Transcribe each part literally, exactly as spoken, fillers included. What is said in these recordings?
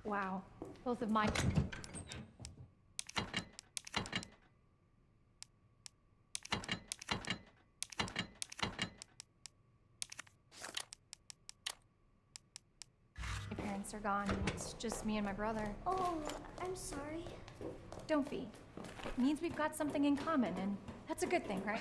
Wow. Both of my... My parents are gone. It's just me and my brother. Oh, I'm sorry. Don't be. It means we've got something in common, and that's a good thing, right?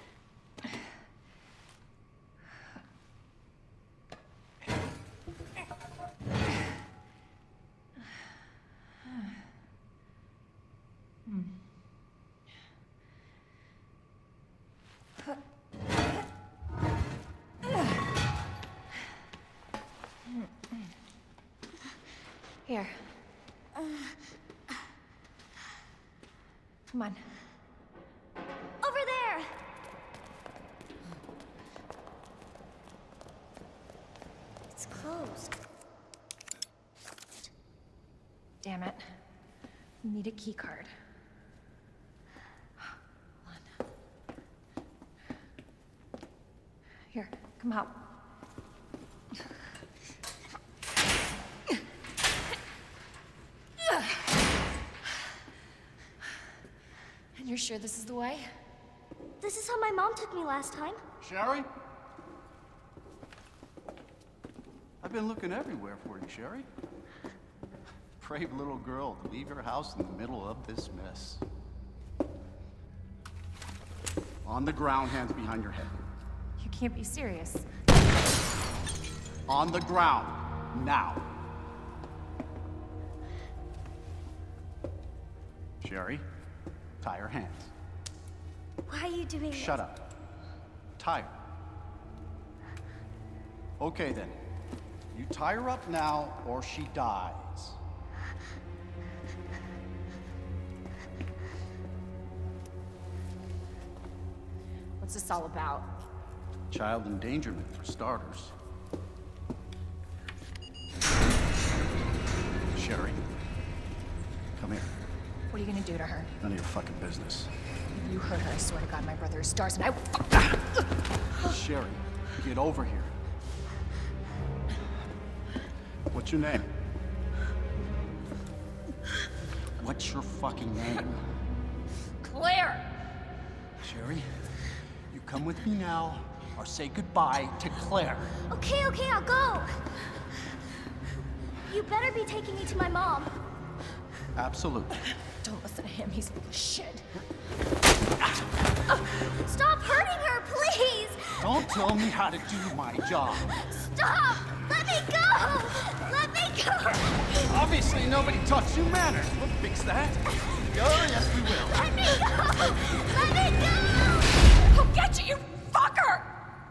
Here. Come on. Over there! It's closed. Damn it. We need a key card. Hold on. Here, come out. And you're sure this is the way? This is how my mom took me last time. Sherry? I've been looking everywhere for you, Sherry. Brave little girl to leave your house in the middle of this mess. On the ground, hands behind your head. You can't be serious. On the ground, now. Sherry, tie her hands. Why are you doing this? Shut up. Tie her. Okay then. You tie her up now, or she dies. What's this all about? Child endangerment, for starters. Sherry, come here. What are you gonna do to her? None of your fucking business. If you hurt her, I swear to God, my brother is stars and I will... Sherry, get over here. What's your name? What's your fucking name? Claire! Sherry, you come with me now, or say goodbye to Claire. Okay, okay, I'll go. You better be taking me to my mom. Absolutely. Don't listen to him, he's full of shit. Stop hurting her, please! Don't tell me how to do my job. Stop! Let me go! Let me go! Obviously, nobody taught you manners. We'll fix that. Oh, yes, we will. Let me go! Let me go! I'll get you, you fucker!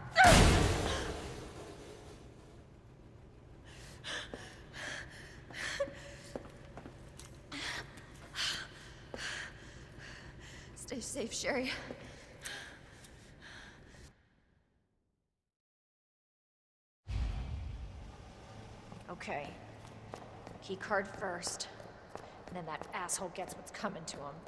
Stay safe, Sherry. Okay. Key card first. And then that asshole gets what's coming to him.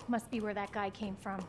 Must be where that guy came from.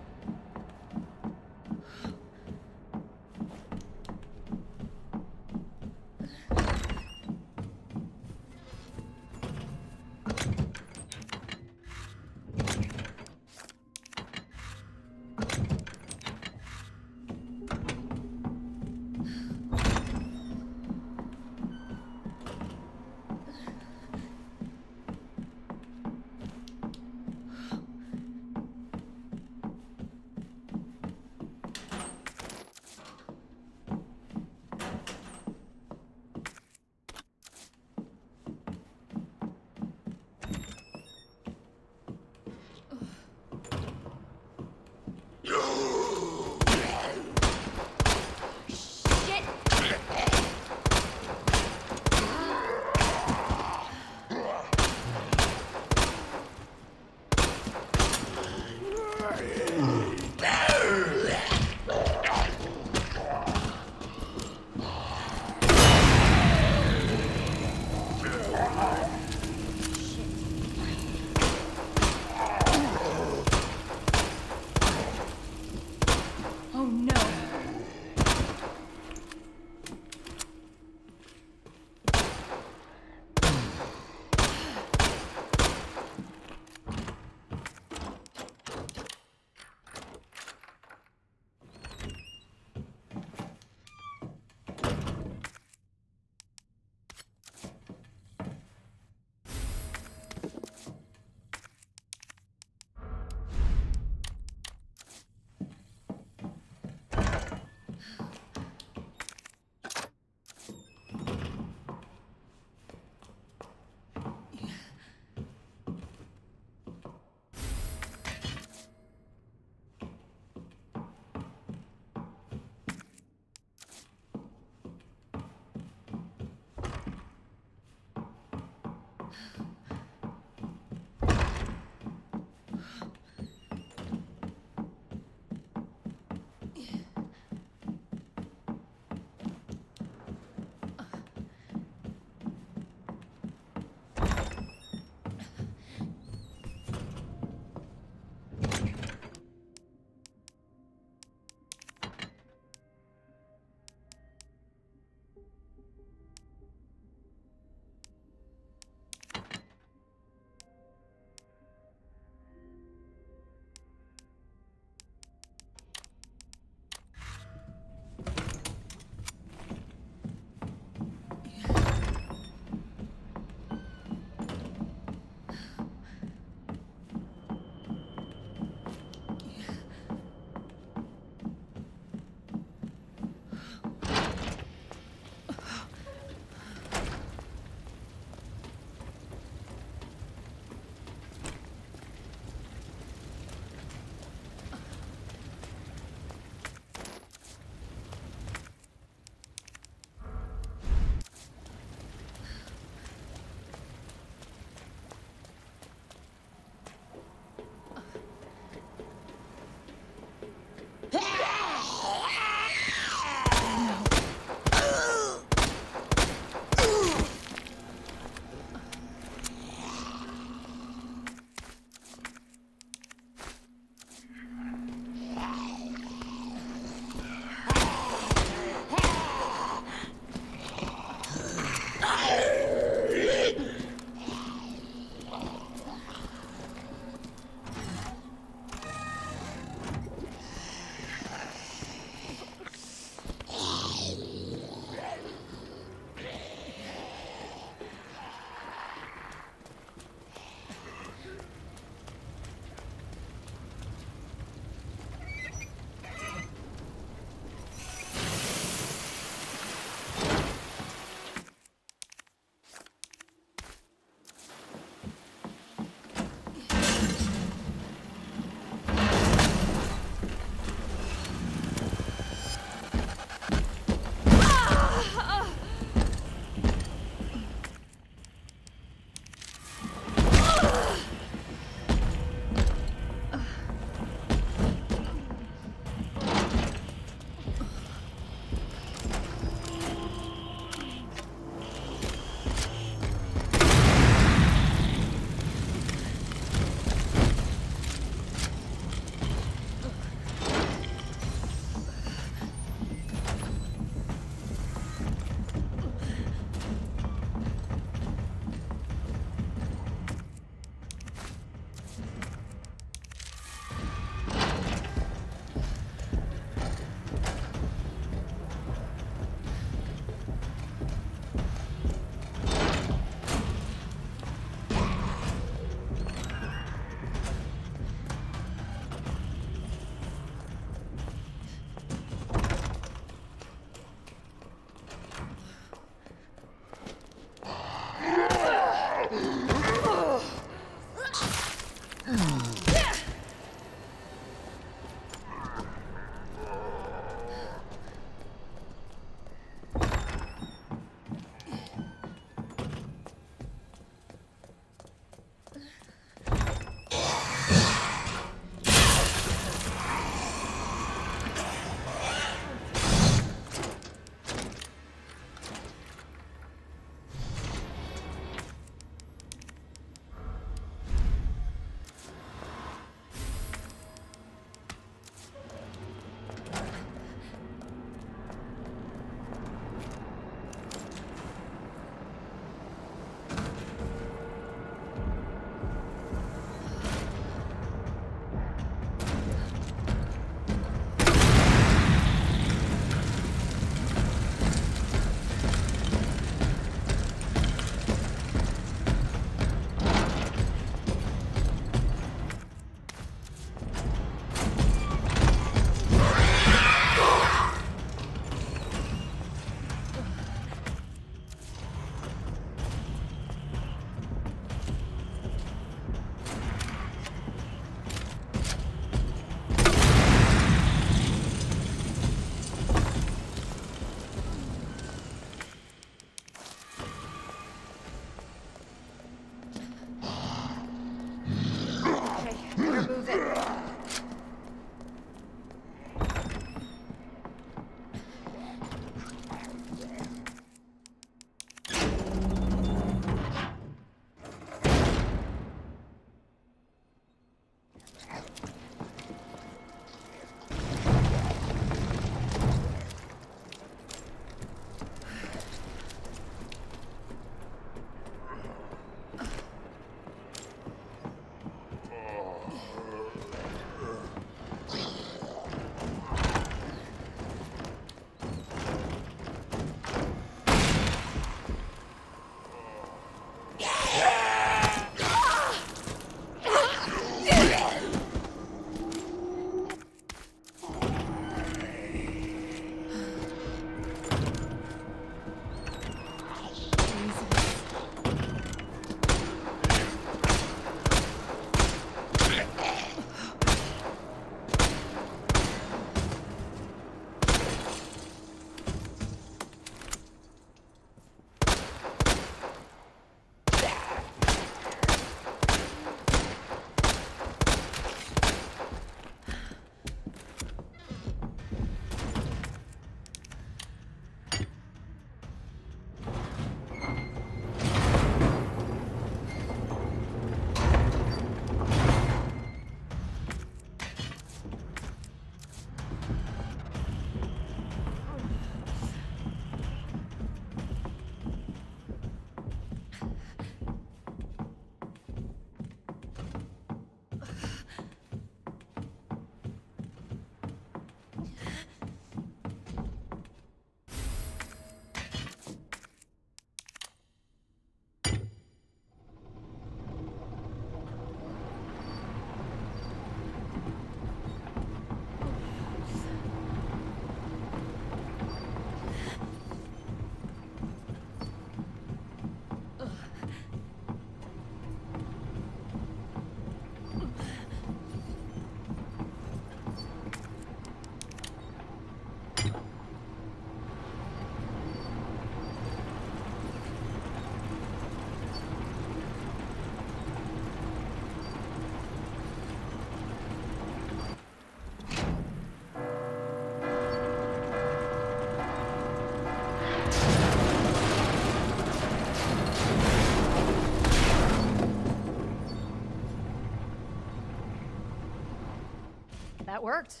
That worked.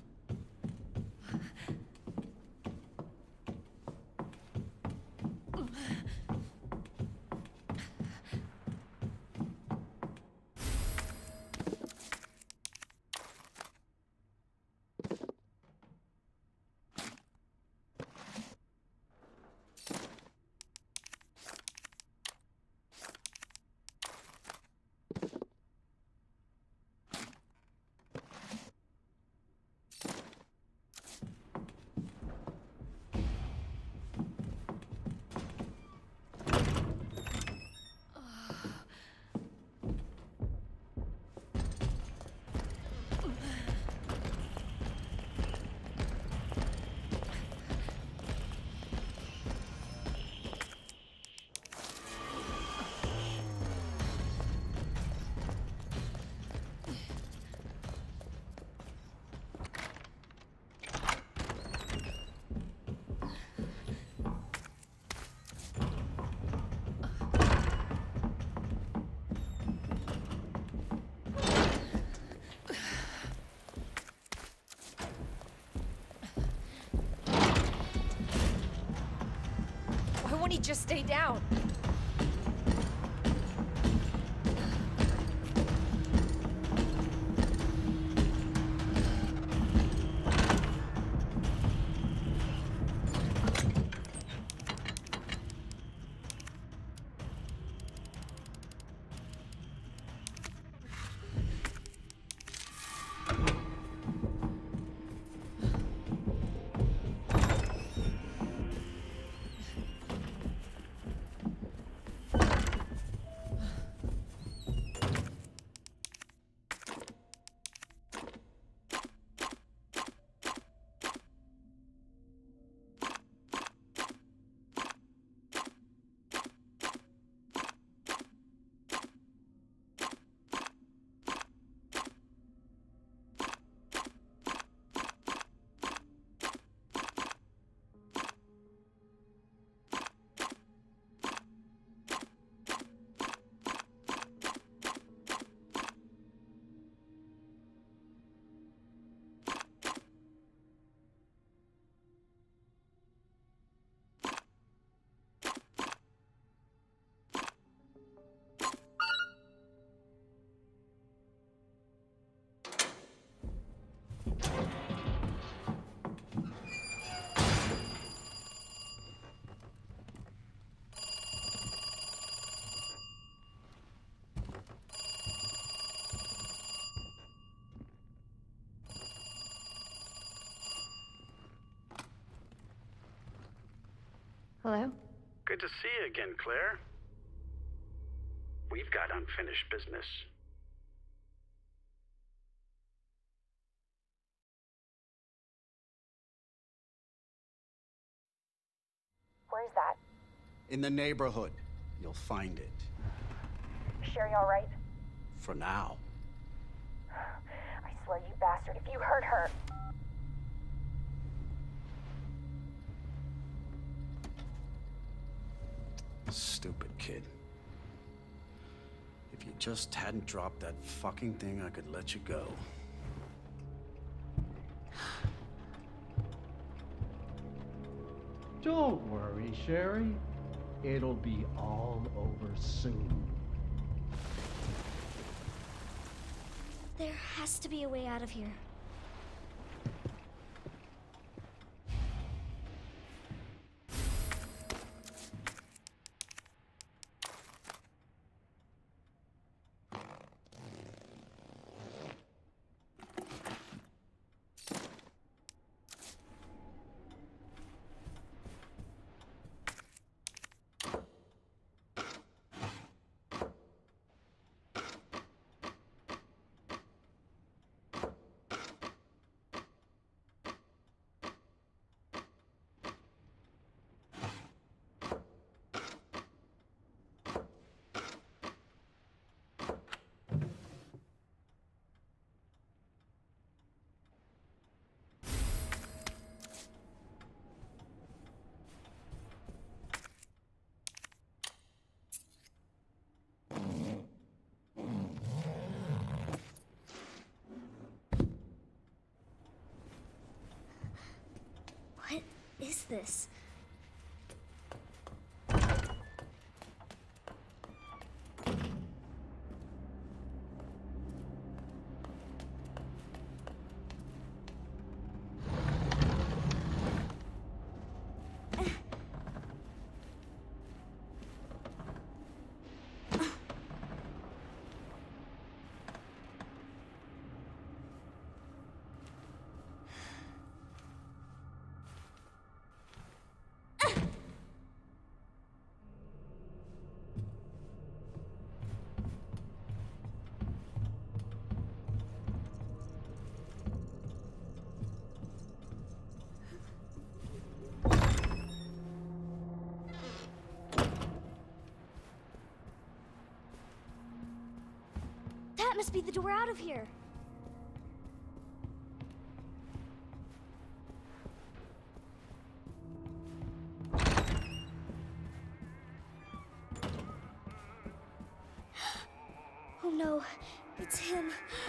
Why won't he just stay down? Hello? Good to see you again, Claire. We've got unfinished business. Where's that? In the neighborhood. You'll find it. Sherry all right? For now. I swear, you bastard, if you hurt her... Stupid kid. If you just hadn't dropped that fucking thing, I could let you go. Don't worry, Sherry. It'll be all over soon. There has to be a way out of here. this? That must be the door out of here. Oh no, it's him.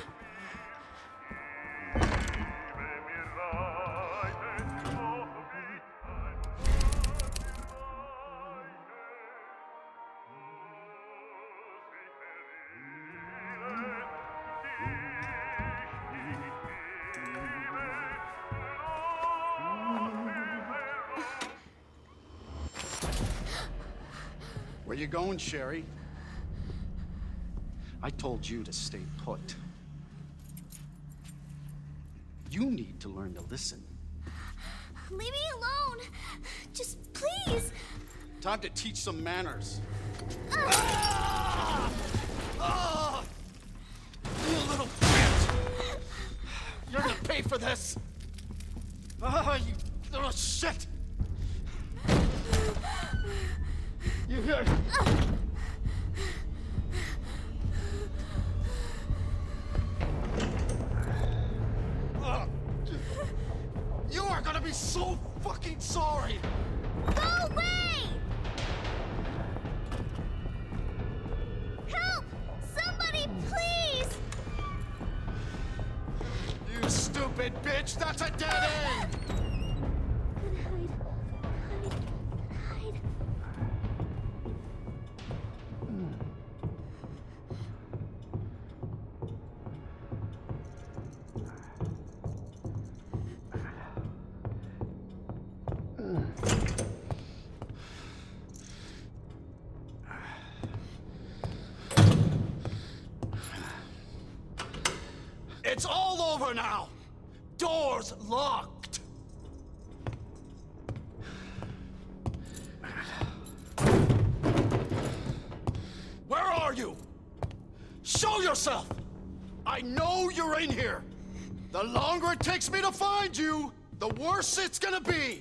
Where you going, Sherry? I told you to stay put. You need to learn to listen. Leave me alone. Just please. Time to teach some manners. Ah! Ah! You little bitch! You're gonna pay for this! Ah, you little shit! You hear? Ah! You are gonna be so fucking sorry! Go away! Help! Somebody, please! You stupid bitch! That's a dead end! Hide, hide, hide. It's all over now! Door's locked! Where are you? Show yourself! I know you're in here! The longer it takes me to find you, the worse it's gonna be!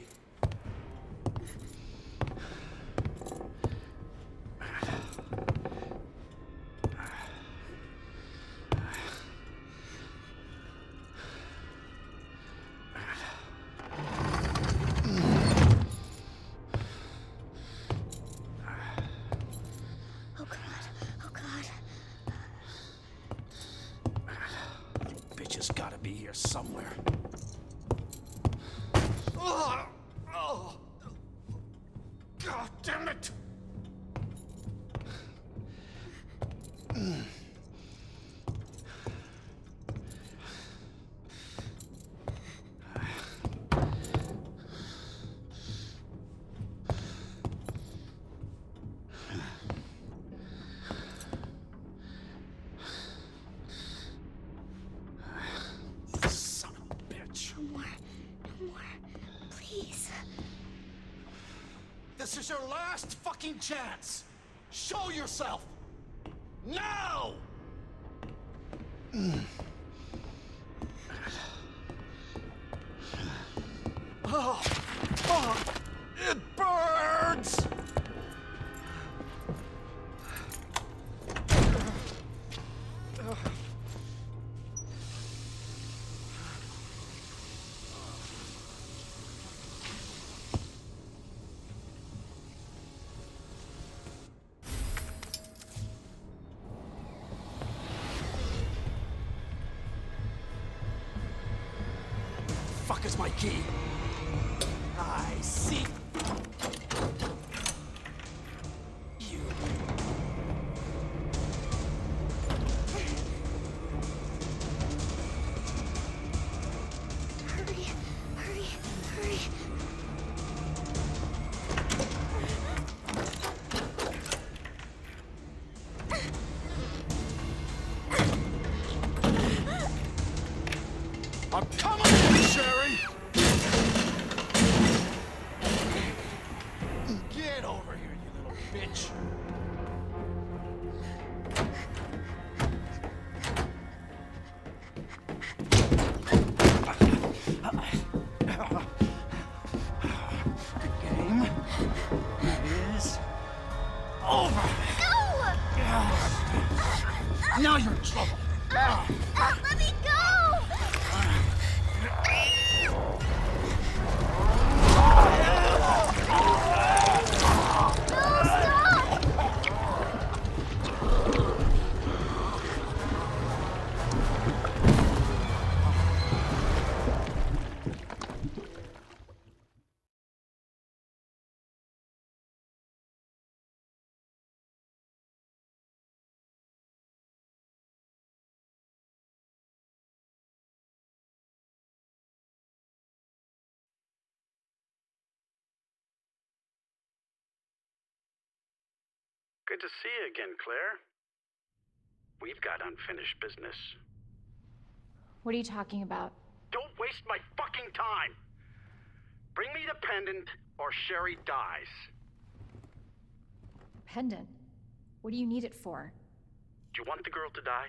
Oh God, oh God. Bitch gotta be here somewhere. Oh, oh. God damn it! Son of a bitch. No more, no more. Please. This is your last fucking chance! Show yourself! Now! Oh, oh, it burns! Fuck is my key? I see you. Hurry, hurry, hurry. I'm coming in, Sherry! Get over here, you little bitch! The game is over. Now you're in trouble. Uh, let me go! No, stop! Good to see you again, Claire. We've got unfinished business. What are you talking about? Don't waste my fucking time! Bring me the pendant, or Sherry dies. Pendant? What do you need it for? Do you want the girl to die?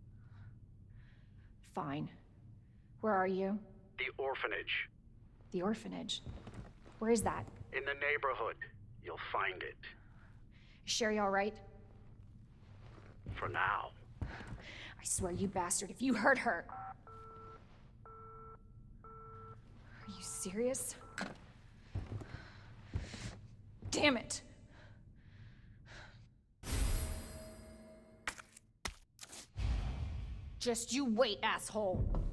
Fine. Where are you? The orphanage. The orphanage. Where is that? In the neighborhood. You'll find it. Is Sherry all right? For now. I swear, you bastard, if you hurt her... Are you serious? Damn it! Just you wait, asshole!